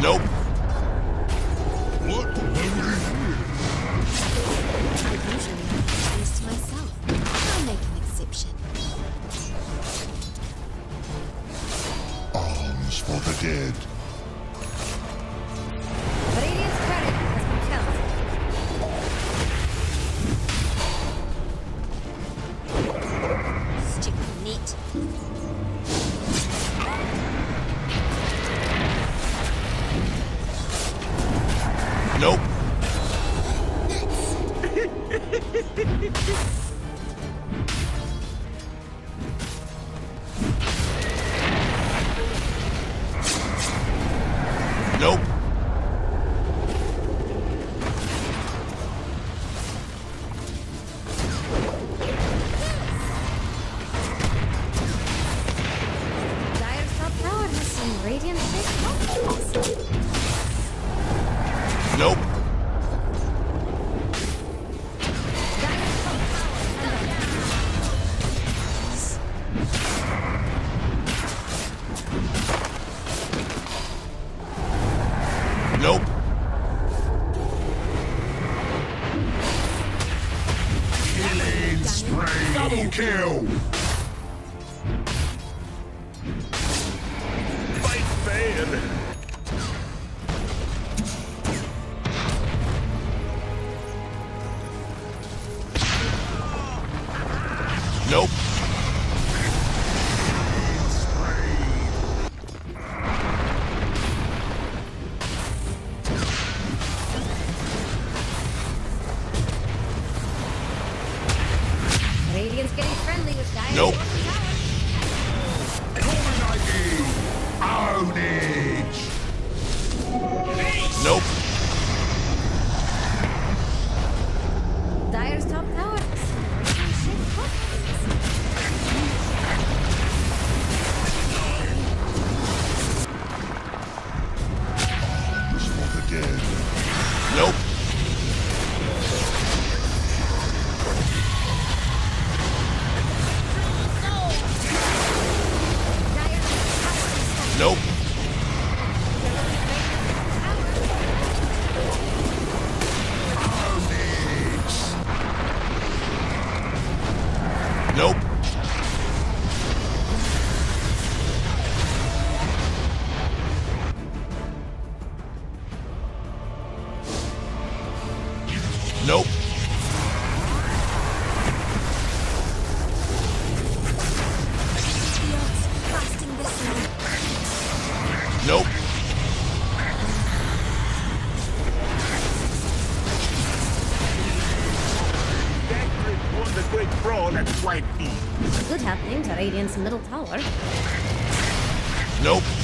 Nope. What have we here? I usually have things to myself. I'll make an exception. Arms for the dead. Radiant's turret has been killed. Stupid neat. Nope. Nope. Dire's top tower has some radiant shield. Nope. Nope. Killing spree. Double kill. Fight fair. Nope. Radiant's getting friendly with Dire's Nope. Dominating. Ownage. Nope. Dire's top tower has some radiant shield. Arms for the dead. Nope. Nope. Nope. Nope. Blasting this one. Nope. On the great brawl at White Eve. Good happening to Radiant's middle tower. Nope.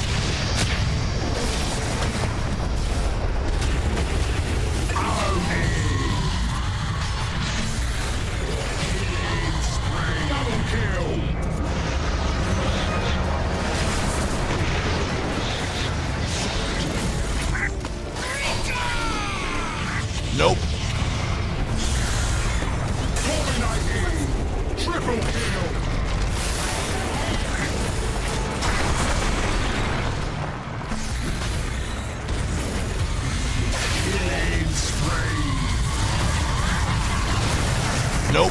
Double kill. Nope. Dominating. Triple kill. Killing spree. Nope.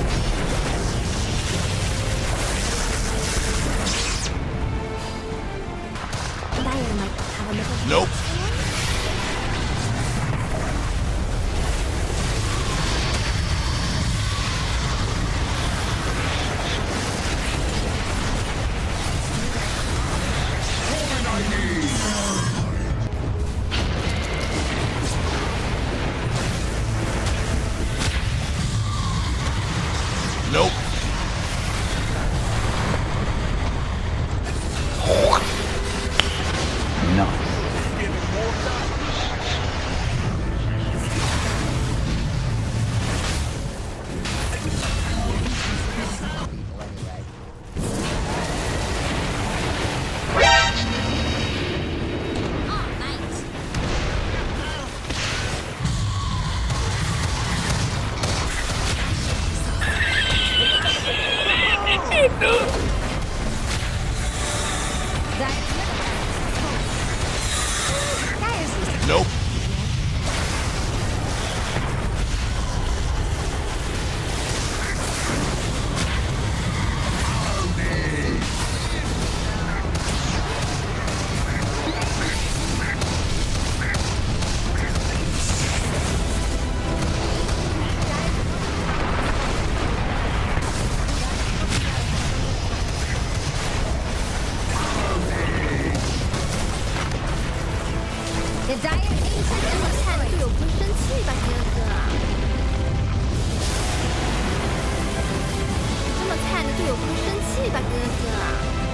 Dire might have a little. Nope. Nope. Nope. The dire ancient 这么看队友不生气吧，哥哥？这么看着队友不生气吧，哥哥？